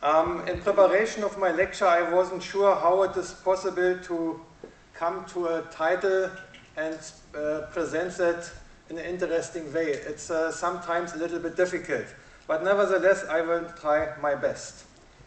In preparation of my lecture, I wasn't sure how it is possible to come to a title and present that in an interesting way. It's sometimes a little bit difficult, but nevertheless, I will try my best.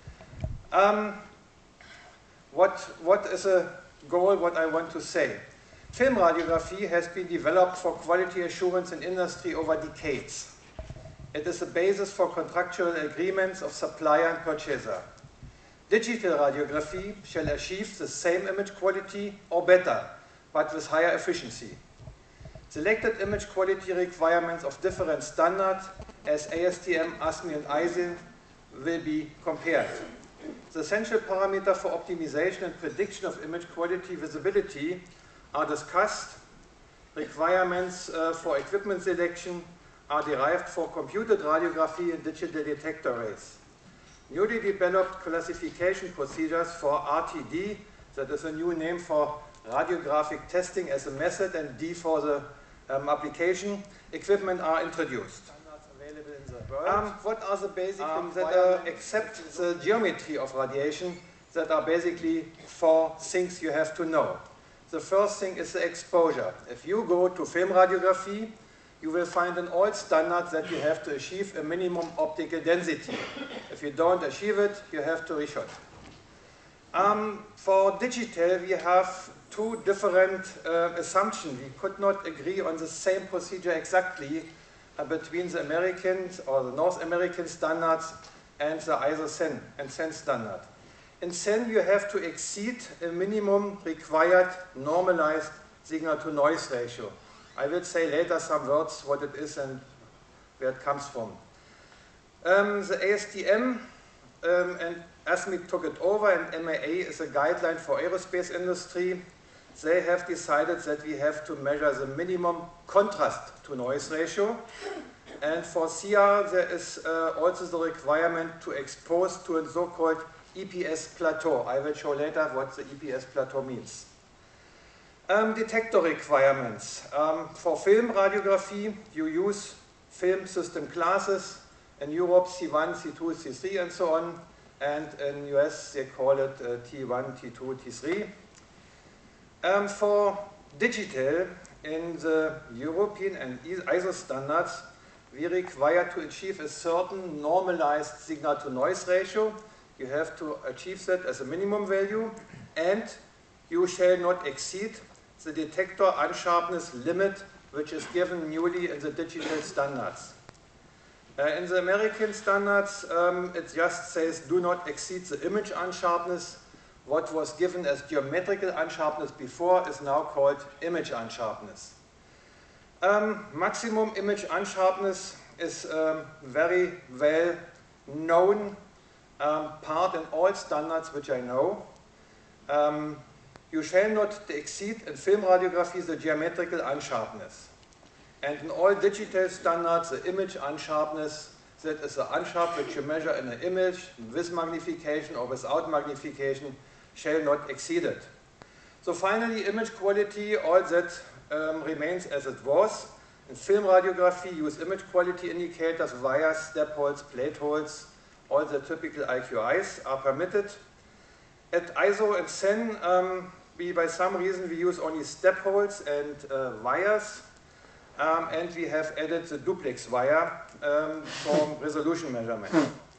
What is a goal, what I want to say? Film radiography has been developed for quality assurance in industry over decades. It is the basis for contractual agreements of supplier and purchaser. Digital radiography shall achieve the same image quality or better, but with higher efficiency. Selected image quality requirements of different standards as ASTM, ASME and ISO will be compared. The essential parameters for optimization and prediction of image quality visibility are discussed. Requirements for equipment selection are derived for computed radiography and digital detector arrays. Newly developed classification procedures for RTD, that is a new name for radiographic testing as a method, and D for the application, equipment are introduced. Available in the world. What are the basic things that except the geometry of radiation, that are basically 4 things you have to know. The first thing is the exposure. If you go to film radiography, you will find in all standards that you have to achieve a minimum optical density. If you don't achieve it, you have to reshoot. For digital, we have 2 different assumptions. We could not agree on the same procedure exactly between the Americans or the North American standards and the ISO CEN and CEN standard. In CEN, you have to exceed a minimum required normalized signal-to-noise ratio. I will say later some words what it is and where it comes from. The ASTM and ASME took it over, and MAA is a guideline for aerospace industry. They have decided that we have to measure the minimum contrast to noise ratio. And for CR, there is also the requirement to expose to a so-called EPS plateau. I will show later what the EPS plateau means. Detector requirements. For film radiography, you use film system classes. In Europe, C1, C2, C3, and so on. And in US, they call it T1, T2, T3. For digital, in the European and ISO standards, we require to achieve a certain normalized signal-to-noise ratio. You have to achieve that as a minimum value, and you shall not exceed the detector unsharpness limit, which is given newly in the digital standards. In the American standards, it just says do not exceed the image unsharpness. What was given as geometrical unsharpness before is now called image unsharpness. Maximum image unsharpness is very well known part in all standards which I know. You shall not exceed in film radiography the geometrical unsharpness. And in all digital standards, the image unsharpness, that is the unsharp which you measure in an image with magnification or without magnification, shall not exceed it. So finally, image quality, all that remains as it was. In film radiography, use image quality indicators, wires, step holes, plate holes, all the typical IQIs are permitted. At ISO and CEN, by some reason, we use only step holes and wires, and we have added the duplex wire for resolution measurement.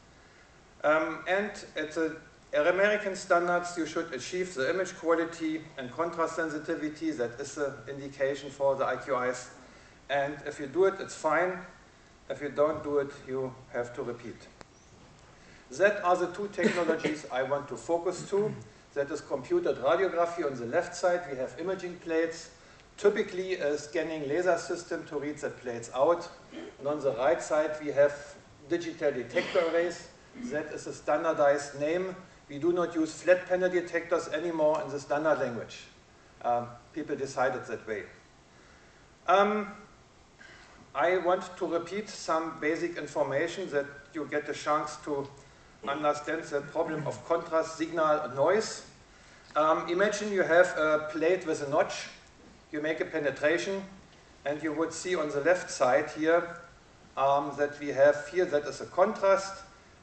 And at the American standards, you should achieve the image quality and contrast sensitivity. That is the indication for the IQIs. And if you do it, it's fine. If you don't do it, you have to repeat. That are the 2 technologies I want to focus to. That is computed radiography. On the left side, we have imaging plates, typically a scanning laser system to read the plates out. And on the right side, we have digital detector arrays. That is a standardized name. We do not use flat panel detectors anymore in the standard language. People decided that way. I want to repeat some basic information that you get a chance to understand the problem of contrast, signal, and noise. Imagine you have a plate with a notch. You make a penetration, and you would see on the left side here that we have here, that is a contrast,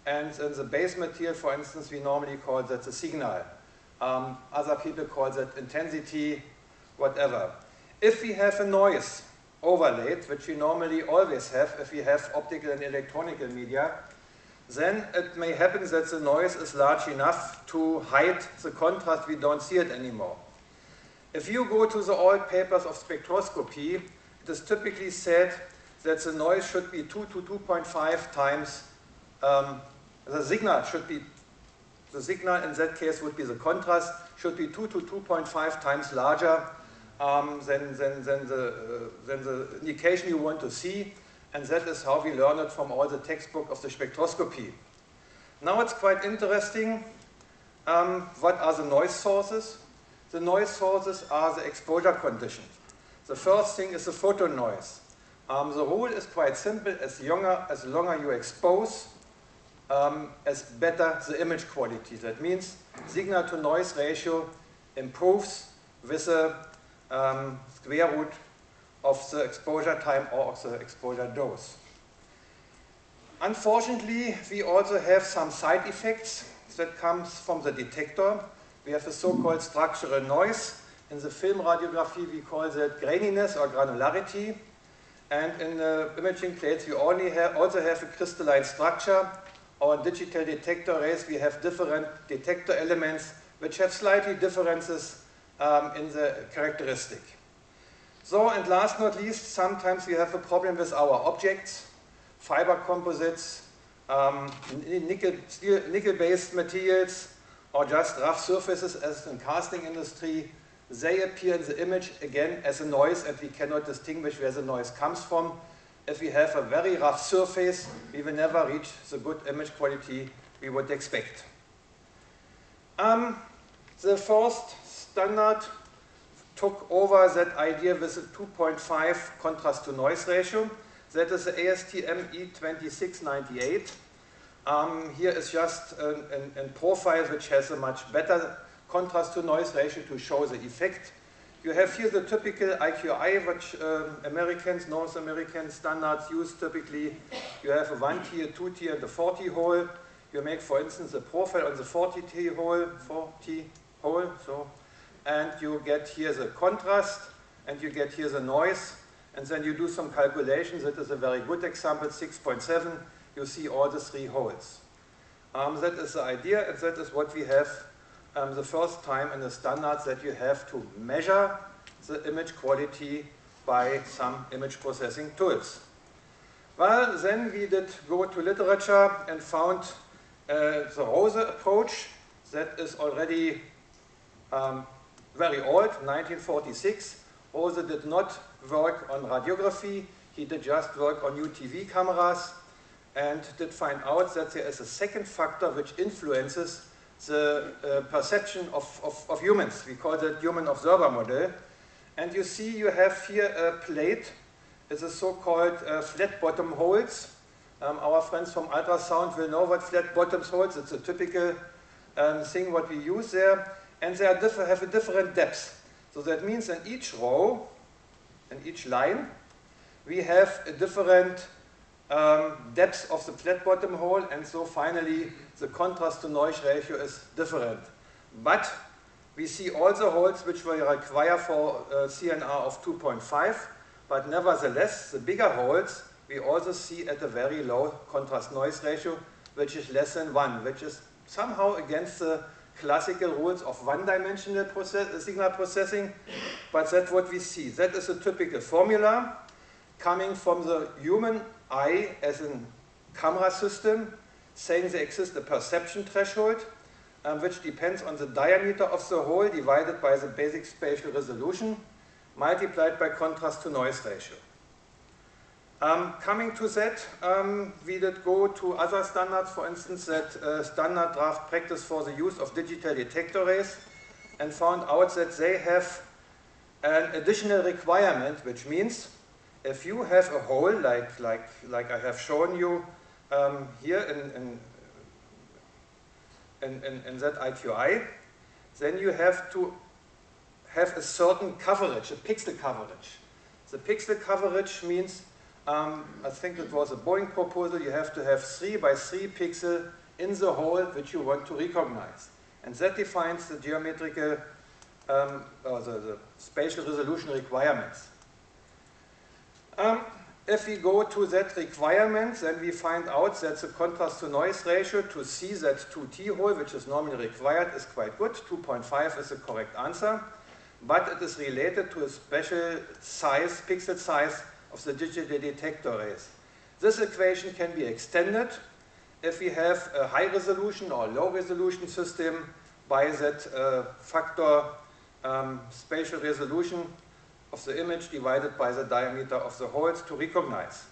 and in the base material, for instance, we normally call that the signal. Other people call that intensity, whatever. If we have a noise overlaid, which we normally always have if we have optical and electronical media, then it may happen that the noise is large enough to hide the contrast, we don't see it anymore. If you go to the old papers of spectroscopy, it is typically said that the noise should be 2 to 2.5 times, the signal in that case would be the contrast, should be 2 to 2.5 times larger than the indication you want to see, and that is how we learn it from all the textbook of the spectroscopy. Now it's quite interesting, what are the noise sources? The noise sources are the exposure conditions. The first thing is the photon noise. The rule is quite simple, as longer you expose, as better the image quality. That means signal to noise ratio improves with the square root of the exposure time or of the exposure dose. Unfortunately, we also have some side effects that comes from the detector. We have a so-called structural noise. In the film radiography, we call that graininess or granularity. And in the imaging plates, we also have a crystalline structure. Or in digital detector arrays, we have different detector elements which have slightly differences in the characteristic. So, and last not least, sometimes we have a problem with our objects, fiber composites, nickel-based materials, or just rough surfaces as in casting industry. They appear in the image again as a noise, and we cannot distinguish where the noise comes from. If we have a very rough surface, we will never reach the good image quality we would expect. The first standard took over that idea with a 2.5 contrast to noise ratio. That is the ASTM E2698. Here is just a profile which has a much better contrast to noise ratio to show the effect. You have here the typical IQI, which North American standards use typically. You have a 1T, a 2T, and a 40 hole. You make, for instance, a profile on the 40T hole, and you get here the contrast, and you get here the noise, and then you do some calculations. That is a very good example, 6.7. You see all the 3 holes. That is the idea, and that is what we have the first time in the standards, that you have to measure the image quality by some image processing tools. Well, then we did go to literature and found the Rose approach. That is already very old, 1946. Rose did not work on radiography. He did just work on UTV cameras and did find out that there is a second factor which influences the perception of humans. We call that human observer model. And you see you have here a plate. It's a so-called flat bottom holes. Our friends from ultrasound will know what flat bottoms holes. It's a typical thing what we use there. And they have a different depth. So that means in each row, in each line, we have a different depth of the flat bottom hole, and so finally the contrast to noise ratio is different. But we see also holes which will require for CNR of 2.5, but nevertheless the bigger holes we also see at a very low contrast noise ratio, which is less than 1, which is somehow against the classical rules of one-dimensional signal processing, but that's what we see. That is a typical formula coming from the human eye as a camera system, saying there exists a perception threshold, which depends on the diameter of the hole divided by the basic spatial resolution, multiplied by contrast to noise ratio. Coming to that, we did go to other standards, for instance, that standard draft practice for the use of digital detector arrays, and found out that they have an additional requirement, which means if you have a hole like I have shown you here in that IQI, then you have to have a certain coverage, a pixel coverage. The pixel coverage means, I think it was a Boeing proposal, you have to have 3 by 3 pixel in the hole which you want to recognize. And that defines the geometrical, or the spatial resolution requirements. If we go to that requirement, then we find out that the contrast to noise ratio to see that 2T hole, which is normally required, is quite good. 2.5 is the correct answer, but it is related to a special size, pixel size of the digital detector rays. This equation can be extended if we have a high resolution or low resolution system by that factor spatial resolution of the image divided by the diameter of the holes to recognize.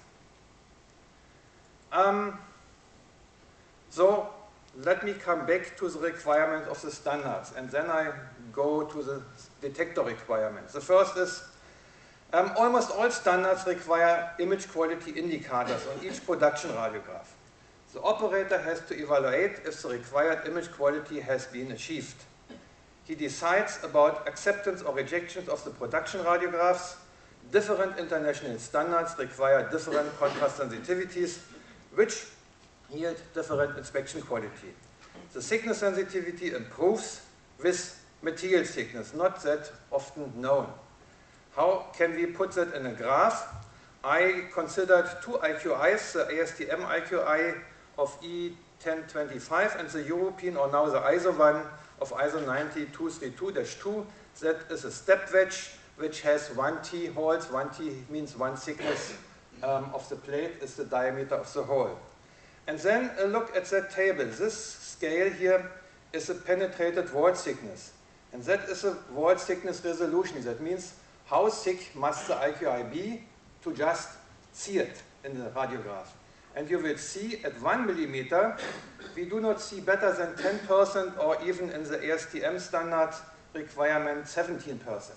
So let me come back to the requirement of the standards, and then I go to the detector requirements. The first is almost all standards require image quality indicators on each production radiograph. The operator has to evaluate if the required image quality has been achieved. He decides about acceptance or rejection of the production radiographs. Different international standards require different contrast sensitivities, which yield different inspection quality. The thickness sensitivity improves with material thickness, not that often known. How can we put that in a graph? I considered two IQIs, the ASTM IQI of E1025 and the European, or now the ISO one, of ISO 90232-2. That is a step wedge which has 1T holes. 1T means one thickness of the plate is the diameter of the hole. And then a look at that table. This scale here is a penetrated wall thickness. And that is a wall thickness resolution. That means how thick must the IQI be to just see it in the radiograph. And you will see at 1 millimeter, we do not see better than 10%, or even in the ASTM standard requirement 17%.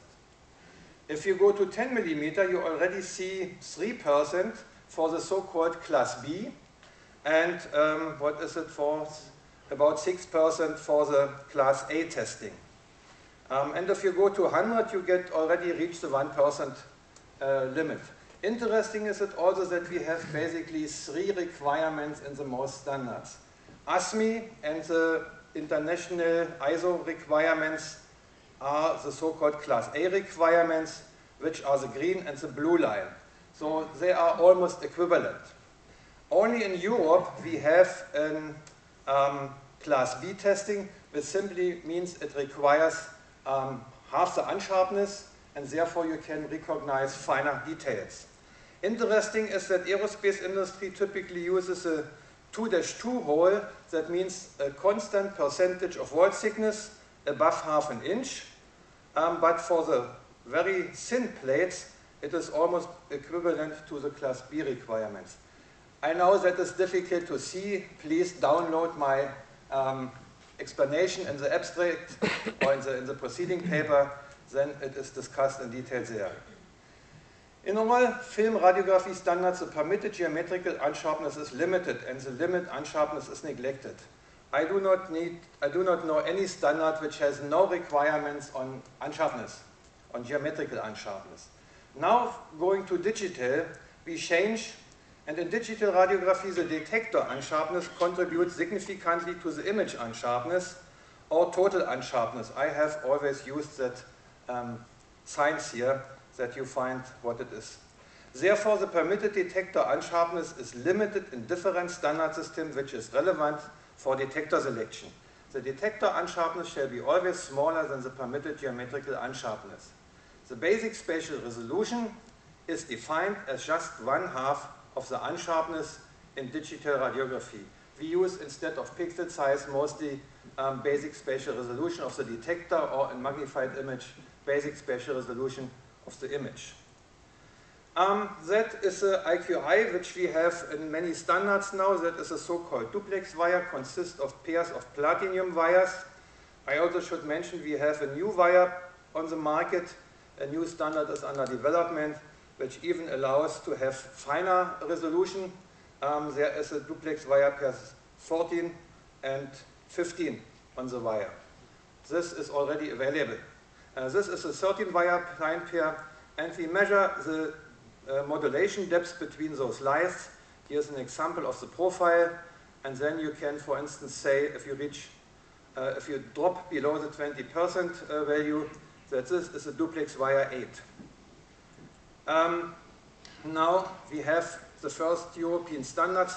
If you go to 10 millimeter, you already see 3% for the so-called class B, and what is it for? About 6% for the class A testing. And if you go to 100, you get already reached the 1% limit. Interesting is it also that we have basically 3 requirements in the most standards. ASME and the international ISO requirements are the so-called class A requirements, which are the green and the blue line. So they are almost equivalent. Only in Europe we have class B testing, which simply means it requires half the unsharpness, and therefore you can recognize finer details. Interesting is that aerospace industry typically uses a 2-2 hole. That means a constant percentage of wall thickness above ½ an inch. But for the very thin plates, it is almost equivalent to the class B requirements. I know that is difficult to see. Please download my explanation in the abstract or in the preceding paper. Then it is discussed in detail there. In all film radiography standards, the permitted geometrical unsharpness is limited, and the limit unsharpness is neglected. I do not know any standard which has no requirements on unsharpness, on geometrical unsharpness. Now, going to digital, we change, and in digital radiography, the detector unsharpness contributes significantly to the image unsharpness or total unsharpness. I have always used that signs here, that you find what it is. Therefore, the permitted detector unsharpness is limited in different standard systems, which is relevant for detector selection. The detector unsharpness shall be always smaller than the permitted geometrical unsharpness. The basic spatial resolution is defined as just 1/2 of the unsharpness in digital radiography. We use, instead of pixel size, mostly basic spatial resolution of the detector, or in magnified image, basic spatial resolution of the image. That is the IQI, which we have in many standards now. That is a so-called duplex wire, consists of pairs of platinum wires. I also should mention we have a new wire on the market. A new standard is under development, which even allows to have finer resolution. There is a duplex wire pairs 14 and 15 on the wire. This is already available. This is a 13 wire line pair, and we measure the modulation depth between those lines. Here's an example of the profile, and then you can, for instance, say if you drop below the 20% value, that this is a duplex via 8. Now we have the first European standard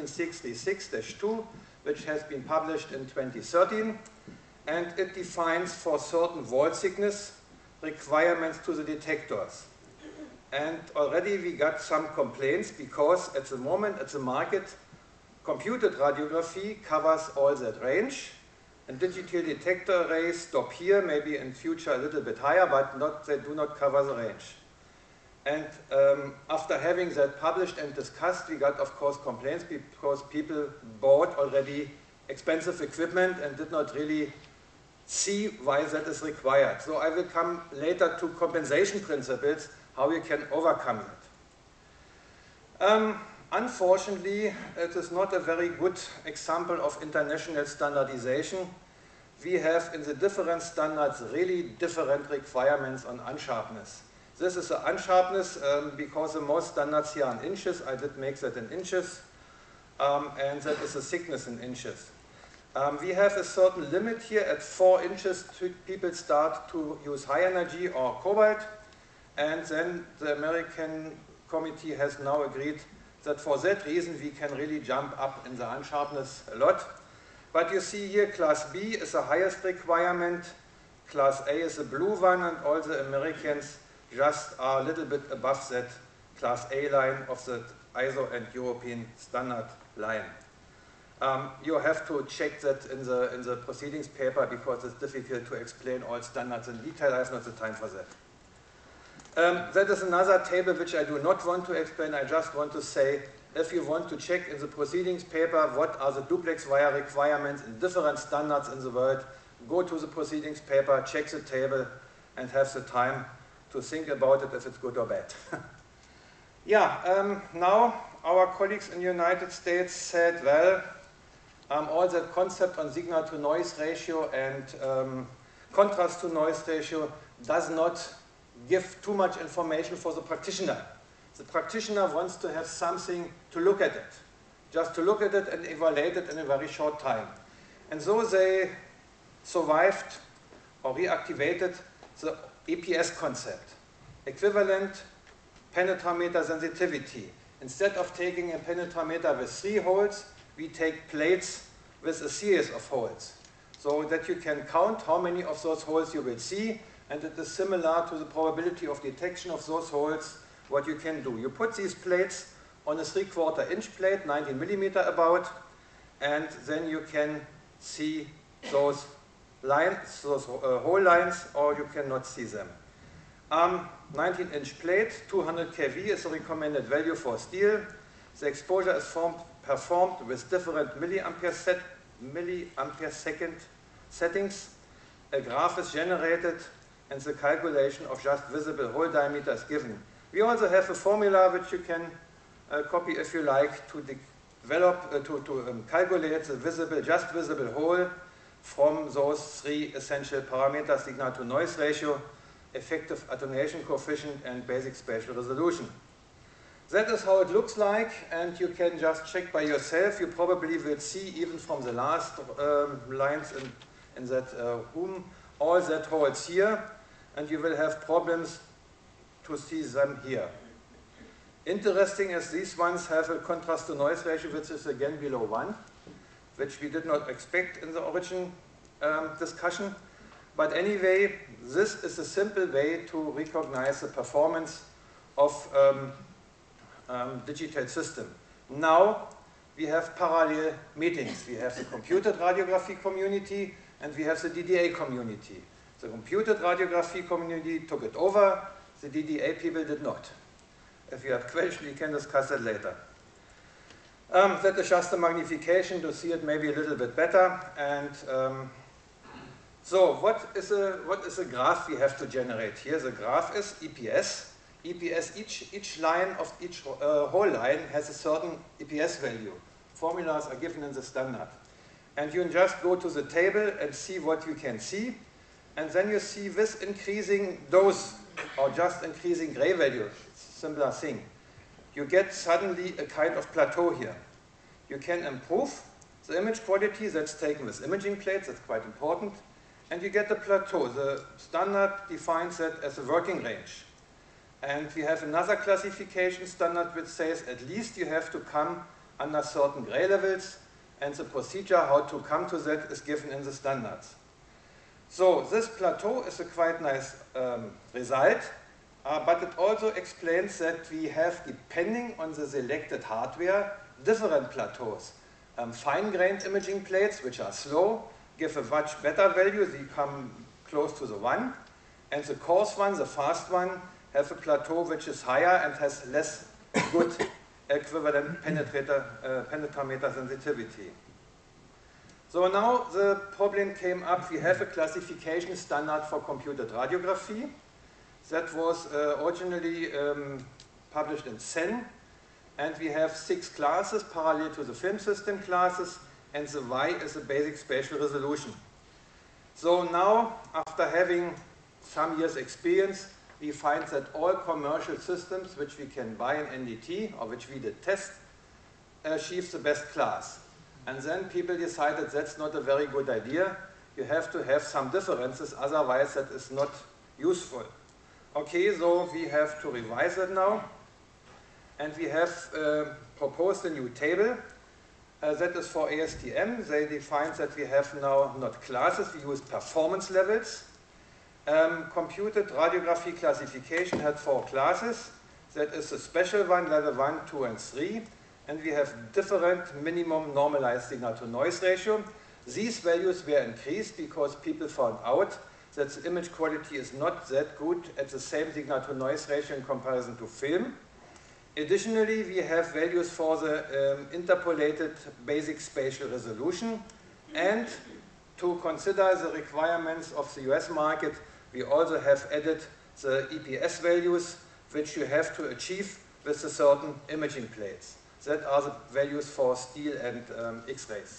1766-2, which has been published in 2013, and it defines for certain volt thickness requirements to the detectors. And already we got some complaints because at the moment at the market, computed radiography covers all that range, and digital detector arrays stop here, maybe in future a little bit higher, but they do not cover the range. And after having that published and discussed, we got, of course, complaints because people bought already expensive equipment and did not really see why that is required. So I will come later to compensation principles, how you can overcome that. Unfortunately, it is not a very good example of international standardization. We have in the different standards really different requirements on unsharpness. This is the unsharpness because the most standards here are in inches. I did make that in inches, and that is the thickness in inches. We have a certain limit here at 4 inches. People start to use high energy or cobalt, and then the American committee has now agreed that for that reason we can really jump up in the unsharpness a lot. But you see here class B is the highest requirement, class A is the blue one, and all the Americans just are a little bit above that class A line of the ISO and European standard line. You have to check that in the proceedings paper because it's difficult to explain all standards in detail. I have not the time for that. That is another table which I do not want to explain. I just want to say, if you want to check in the proceedings paper what are the duplex wire requirements in different standards in the world, go to the proceedings paper, check the table, and have the time to think about it if it's good or bad. Yeah, now our colleagues in the United States said, well, all that concept on signal to noise ratio and contrast to noise ratio does not give too much information for the practitioner. The practitioner wants to have something to look at it, just to look at it and evaluate it in a very short time. And so they survived or reactivated the EPS concept, equivalent penetrometer sensitivity. Instead of taking a penetrometer with 3 holes, we take plates with a series of holes, so that you can count how many of those holes you will see, and it is similar to the probability of detection of those holes, what you can do. You put these plates on a 3/4 inch plate, 19 millimeter about, and then you can see those lines, those hole lines, or you cannot see them. 19-inch plate, 200 kV is the recommended value for steel. The exposure is performed with different milliampere second settings. A graph is generated and the calculation of just visible hole diameter is given. We also have a formula which you can copy if you like to develop, calculate the just visible hole from those 3 essential parameters: signal to noise ratio, effective attenuation coefficient, and basic spatial resolution. That is how it looks like, and you can just check by yourself. You probably will see, even from the last lines in that room, all that holes here, and you will have problems to see them here. Interesting as these ones have a contrast to noise ratio which is again below 1, which we did not expect in the origin discussion. But anyway, this is a simple way to recognize the performance of digital system. Now we have parallel meetings. We have the computed radiography community and we have the DDA community. The computed radiography community took it over, the DDA people did not. If you have questions, we can discuss that later. That is just a magnification to see it maybe a little bit better. And so what is a graph we have to generate here? The graph is EPS. EPS, each line of each whole line has a certain EPS value. Formulas are given in the standard. And you can just go to the table and see what you can see. And then you see with increasing dose or just increasing gray value, similar thing, you get suddenly a kind of plateau here. You can improve the image quality that's taken with imaging plates, that's quite important, and you get the plateau. The standard defines that as a working range. And we have another classification standard which says at least you have to come under certain gray levels, and the procedure how to come to that is given in the standards. So this plateau is a quite nice result, but it also explains that we have, depending on the selected hardware, different plateaus. Fine-grained imaging plates, which are slow, give a much better value, they come close to the 1, and the coarse one, the fast one, have a plateau which is higher and has less good equivalent penetrometer sensitivity. So now the problem came up, we have a classification standard for computed radiography that was originally published in CEN, and we have 6 classes parallel to the film system classes, and the Y is the basic spatial resolution. So now, after having some years experience, we find that all commercial systems which we can buy in NDT, or which we did test, achieve the best class. And then people decided that's not a very good idea. You have to have some differences, otherwise that is not useful. Okay, so we have to revise it now. And we have proposed a new table. That is for ASTM. They define that we have now not classes, we use performance levels. Computed radiography classification had 4 classes. That is a special one, level 1, 2, and 3. And we have different minimum normalized signal-to-noise ratio. These values were increased because people found out that the image quality is not that good at the same signal-to-noise ratio in comparison to film. Additionally, we have values for the interpolated basic spatial resolution, and to consider the requirements of the US market, we also have added the EPS values which you have to achieve with the certain imaging plates. That are the values for steel and X-rays.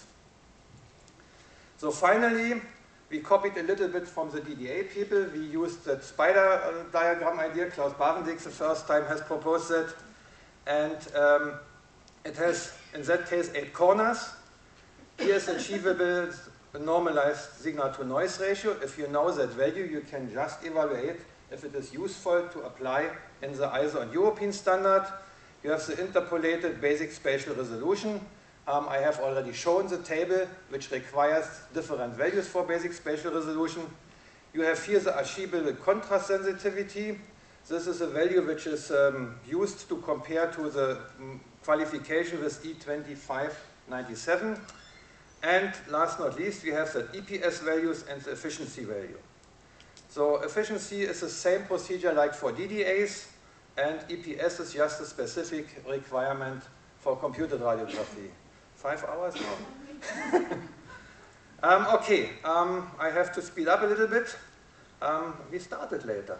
So finally, we copied a little bit from the DDA people. We used that spider diagram idea. Klaus Barendijk the first time has proposed it. And it has, in that case, 8 corners. Here is achievable normalized signal-to-noise ratio. If you know that value, you can just evaluate if it is useful to apply in the ISO and European standard. You have the interpolated basic spatial resolution. I have already shown the table which requires different values for basic spatial resolution. You have here the achievable contrast sensitivity. This is a value which is used to compare to the qualification with E2597. And last not least, we have the EPS values and the efficiency value. So efficiency is the same procedure like for DDAs, and EPS is just a specific requirement for computed radiography. 5 hours now? Okay, I have to speed up a little bit. We started later.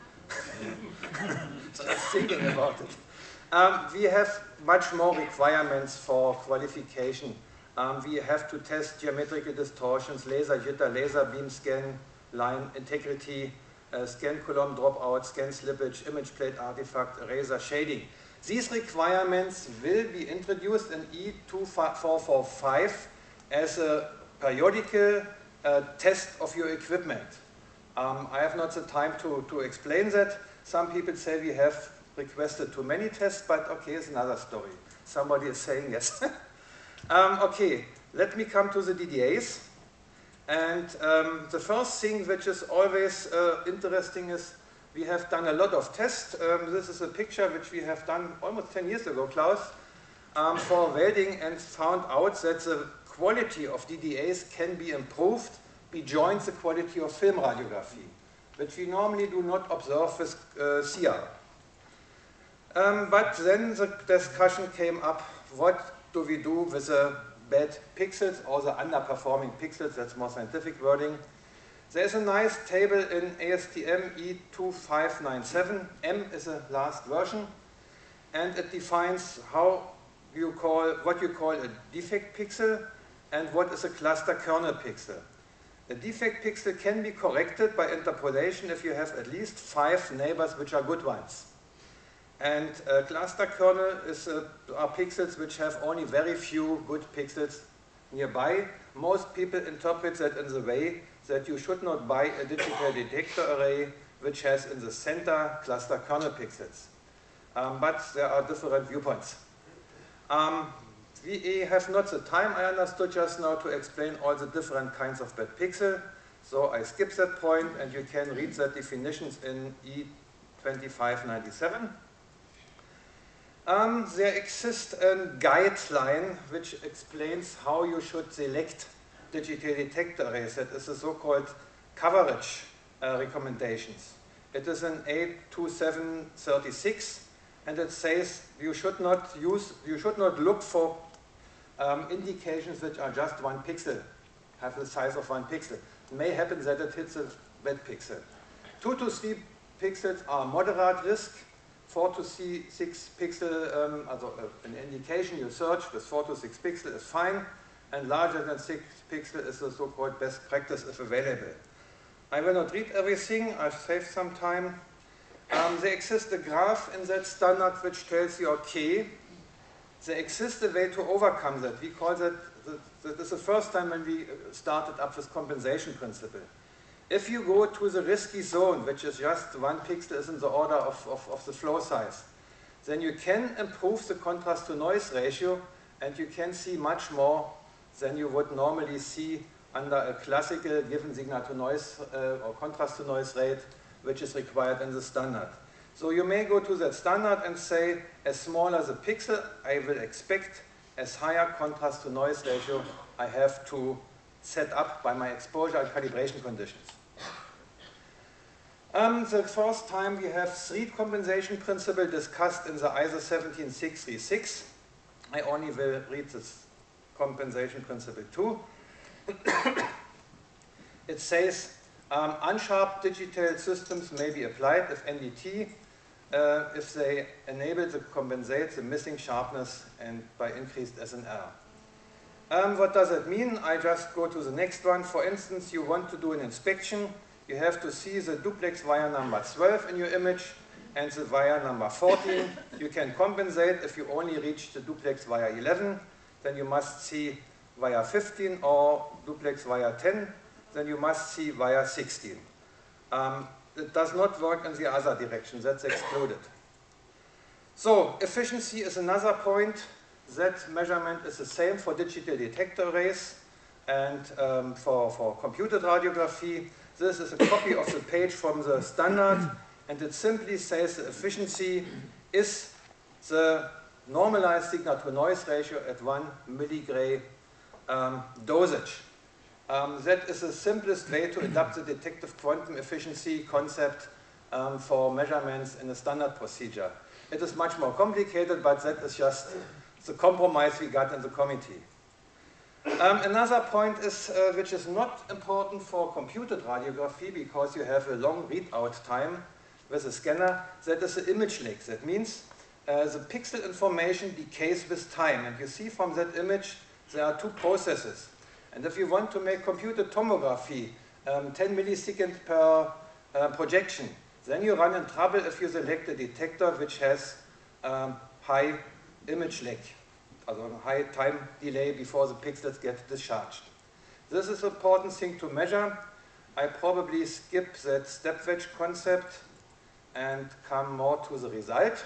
So I'm thinking about it. We have much more requirements for qualification. We have to test geometrical distortions, laser jitter, laser beam scan, line integrity, scan column dropout, scan slippage, image plate artifact, eraser, shading. These requirements will be introduced in E2445 as a periodical test of your equipment. I have not the time to explain that. Some people say we have requested too many tests, but okay, it's another story. Somebody is saying yes. Okay, let me come to the DDAs. And the first thing which is always interesting is we have done a lot of tests. This is a picture which we have done almost 10 years ago, Klaus, for welding, and found out that the quality of DDAs can be improved beyond the quality of film radiography, which we normally do not observe with CR. But then the discussion came up, what do we do with the bad pixels or the underperforming pixels? That's more scientific wording. There's a nice table in ASTM E2597. M is the last version, and it defines what you call a defect pixel and what is a cluster kernel pixel. A defect pixel can be corrected by interpolation if you have at least 5 neighbors which are good ones. And cluster kernel are pixels which have only very few good pixels nearby. Most people interpret that in the way that you should not buy a digital detector array which has in the center cluster kernel pixels. But there are different viewpoints. We have not the time, I understood just now, to explain all the different kinds of bad pixel. So I skip that point, and you can read the definitions in E2597. There exists a guideline which explains how you should select digital detector arrays. That is the so-called coverage recommendations. It is in 82736, and it says you should not look for indications which are just 1 pixel, have the size of 1 pixel. It may happen that it hits a bad pixel. 2 to 3 pixels are moderate risk. 4 to 6 pixel, an indication you search with 4 to 6 pixel is fine, and larger than 6 pixel is the so-called best practice if available. I will not read everything, I've saved some time. There exists a graph in that standard which tells you, okay, there exists a way to overcome that. We call that is the first time when we started up with compensation principle. If you go to the risky zone, which is just 1 pixel is in the order of the flow size, then you can improve the contrast to noise ratio, and you can see much more than you would normally see under a classical given signal to noise or contrast to noise rate, which is required in the standard. So you may go to that standard and say, as smaller the pixel I will expect, as higher contrast to noise ratio I have to set up by my exposure and calibration conditions. The first time we have 3 compensation principle discussed in the ISO 17636. I only will read this compensation principle 2. It says unsharp digital systems may be applied if NDT, if they enable to compensate the missing sharpness and by increased SNR. What does it mean? I just go to the next one. For instance, you want to do an inspection. You have to see the duplex wire number 12 in your image and the wire number 14. You can compensate if you only reach the duplex wire 11. Then you must see wire 15, or duplex wire 10. Then you must see wire 16. It does not work in the other direction. That's excluded. So efficiency is another point. That measurement is the same for digital detector arrays and for computed radiography. This is a copy of the page from the standard, and it simply says the efficiency is the normalized signal-to-noise ratio at 1 milligray dosage. That is the simplest way to adapt the detective quantum efficiency concept for measurements in a standard procedure. It is much more complicated, but that is just the compromise we got in the committee. Another point is, which is not important for computed radiography because you have a long readout time with a scanner, that is the image lag. That means the pixel information decays with time. And you see from that image there are 2 processes. And if you want to make computed tomography 10 milliseconds per projection, then you run in trouble if you select a detector which has high image lag, also a high time delay before the pixels get discharged. This is an important thing to measure. I probably skip that step wedge concept and come more to the result.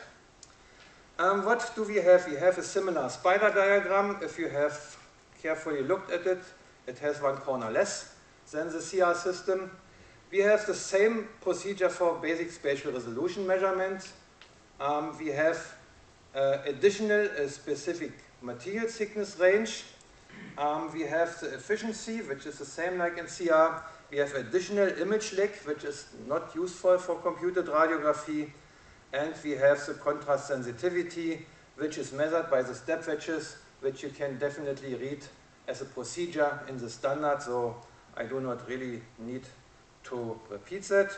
What do we have? We have a similar spider diagram. If you have carefully looked at it, it has 1 corner less than the CR system. We have the same procedure for basic spatial resolution measurements. We have additional specific material thickness range. We have the efficiency, which is the same like in CR. We have additional image lag, which is not useful for computed radiography. And we have the contrast sensitivity, which is measured by the step wedges, which you can definitely read as a procedure in the standard, so I do not really need to repeat that.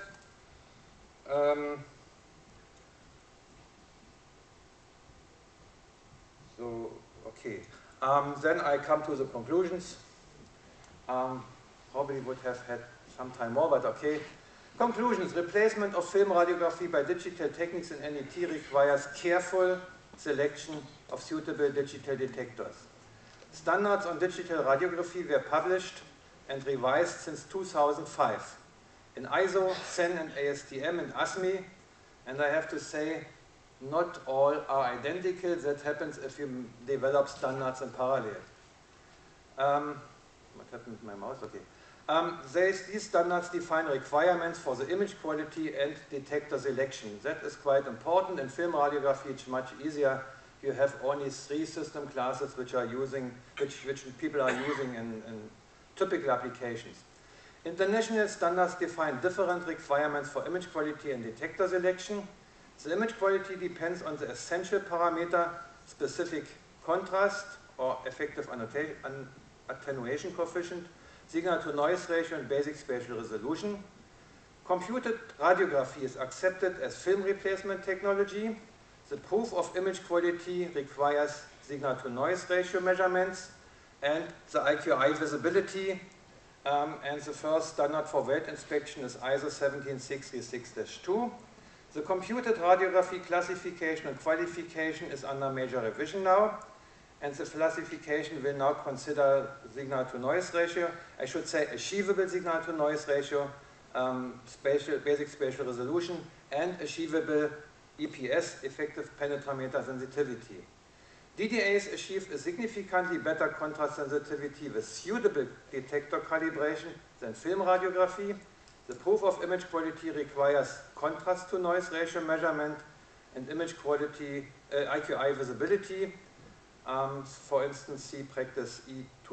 Okay. Then I come to the conclusions. Probably would have had some time more, but okay. Conclusions. Replacement of film radiography by digital techniques in NDT requires careful selection of suitable digital detectors. Standards on digital radiography were published and revised since 2005 in ISO, CEN and ASTM and ASME, and I have to say, not all are identical. That happens if you develop standards in parallel. What happened with my mouse? Okay. These standards define requirements for the image quality and detector selection. That is quite important. In film radiography, it's much easier. You have only 3 system classes which people are using in typical applications. International standards define different requirements for image quality and detector selection. The image quality depends on the essential parameter, specific contrast or effective attenuation coefficient, signal to noise ratio and basic spatial resolution. Computed radiography is accepted as film replacement technology. The proof of image quality requires signal to noise ratio measurements and the IQI visibility. And the first standard for weight inspection is ISO 17636-2. The computed radiography classification and qualification is under major revision now, and the classification will now consider signal to noise ratio, I should say achievable signal to noise ratio, basic spatial resolution, and achievable EPS, effective penetrometer sensitivity. DDAs achieve a significantly better contrast sensitivity with suitable detector calibration than film radiography. The proof of image quality requires contrast to noise ratio measurement and image quality IQI visibility. For instance, see practice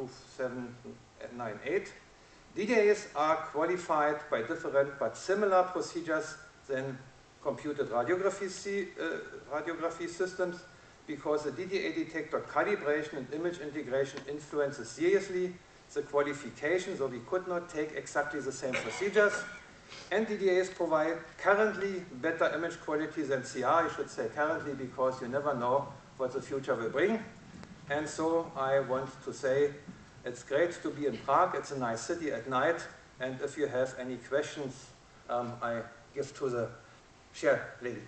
E2798. DDAs are qualified by different but similar procedures than computed radiography systems, because the DDA detector calibration and image integration influences seriously the qualification, so we could not take exactly the same procedures. And DDAs provide currently better image quality than CR, I should say currently, because you never know what the future will bring. And so I want to say it's great to be in Prague, it's a nice city at night, and if you have any questions, I give to the chair lady.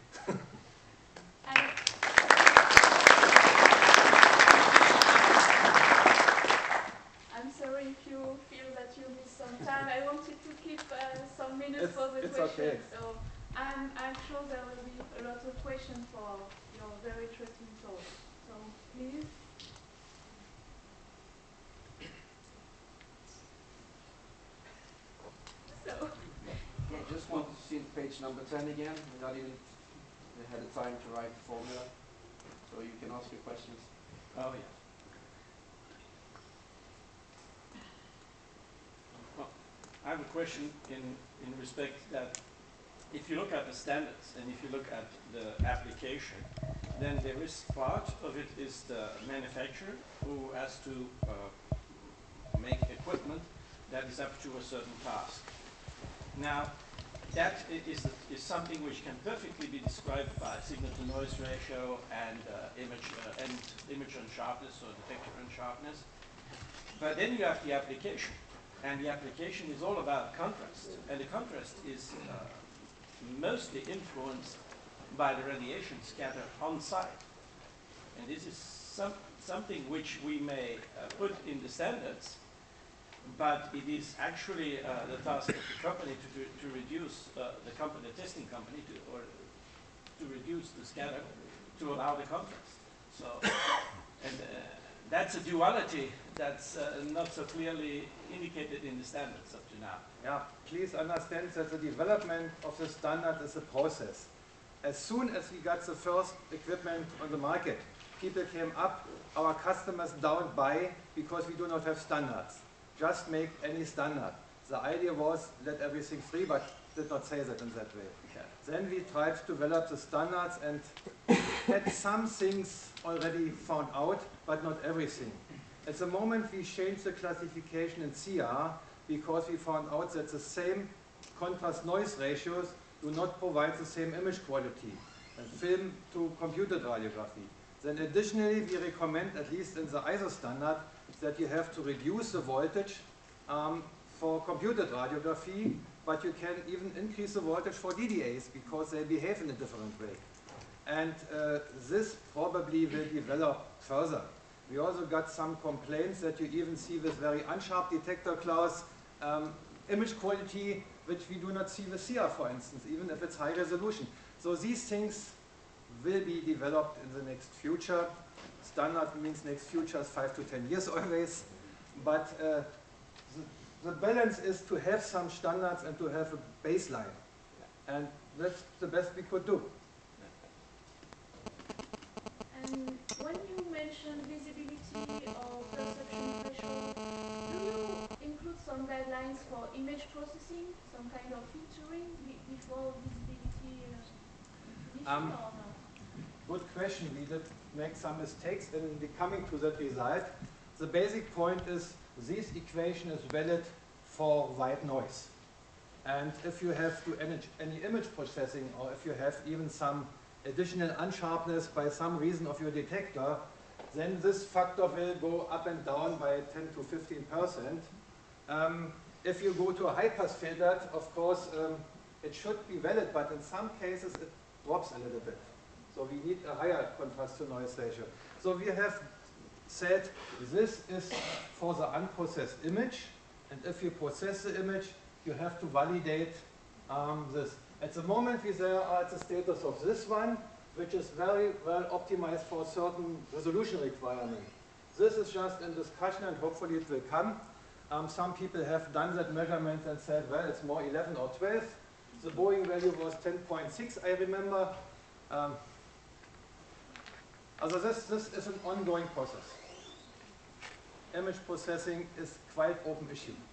I'm sorry if you feel that you missed some time. I wanted to keep some minutes for the questions. Okay. So I'm sure there will be a lot of questions for your very interesting talk. So please. I just wanted to see page number 10 again. We not even had the time to write the formula, so you can ask your questions. Oh, yeah. Well, I have a question in respect that if you look at the standards and if you look at the application, then there is part of it is the manufacturer who has to make equipment that is up to a certain task. Now, that is something which can perfectly be described by signal to noise ratio and image unsharpness or detector unsharpness. But then you have the application, and the application is all about contrast, and the contrast is mostly influenced by the radiation scatter on site. And this is something which we may put in the standards, but it is actually the task of the company to reduce the testing company to reduce the scatter to allow the contrast. So, and that's a duality that's not so clearly indicated in the standards up to now. Yeah, please understand that the development of the standard is a process. As soon as we got the first equipment on the market, people came up, our customers don't buy because we do not have standards. Just make any standard. The idea was let everything free, but did not say that in that way. Yeah. Then we tried to develop the standards and had some things already found out, but not everything. At the moment we changed the classification in CR because we found out that the same contrast noise ratios do not provide the same image quality and film to computed radiography. Then additionally we recommend, at least in the ISO standard, that you have to reduce the voltage for computed radiography, but you can even increase the voltage for DDAs because they behave in a different way. And this probably will develop further. We also got some complaints that you even see with very unsharp detector class image quality, which we do not see with SIA, for instance, even if it's high resolution. So these things will be developed in the next future. Standard means next future is 5 to 10 years always. But the balance is to have some standards and to have a baseline. And that's the best we could do. And when you mention visibility or perception threshold, do you include some guidelines for image processing, some kind of filtering before visibility definition or not? Good question. We did make some mistakes in coming to that result. The basic point is this equation is valid for white noise. And if you have to any image processing, or if you have even some additional unsharpness by some reason of your detector, then this factor will go up and down by 10 to 15%. If you go to a high-pass filter, of course, it should be valid, but in some cases it drops a little bit. So we need a higher contrast to noise ratio. So we have said this is for the unprocessed image, and if you process the image, you have to validate this. At the moment, we are at the status of this one, which is very well optimized for a certain resolution requirement. This is just in discussion, and hopefully it will come. Some people have done that measurement and said, well, it's more 11 or 12. The Boeing value was 10.6, I remember. Also this is an ongoing process. Image processing is quite open issue.